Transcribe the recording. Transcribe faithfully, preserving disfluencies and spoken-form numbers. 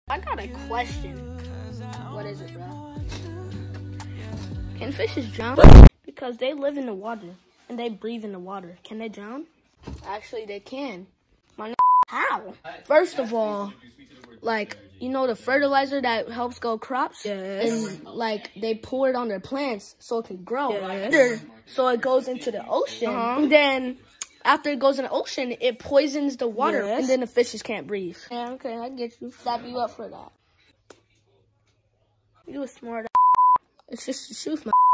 I got a question. What is it, bro? Can fishes drown? Because they live in the water and they breathe in the water. Can they drown? Actually, they can. My how? First of all, like, you know the fertilizer that helps grow crops? Yes. And, like, they pour it on their plants so it can grow. Yes. So it goes into the ocean. Uh-huh. And then, after it goes in the ocean, it poisons the water. Yes. And then the fishes can't breathe. Yeah, okay, I get you. Dap you up for that. You a smart. It's just the truth, man.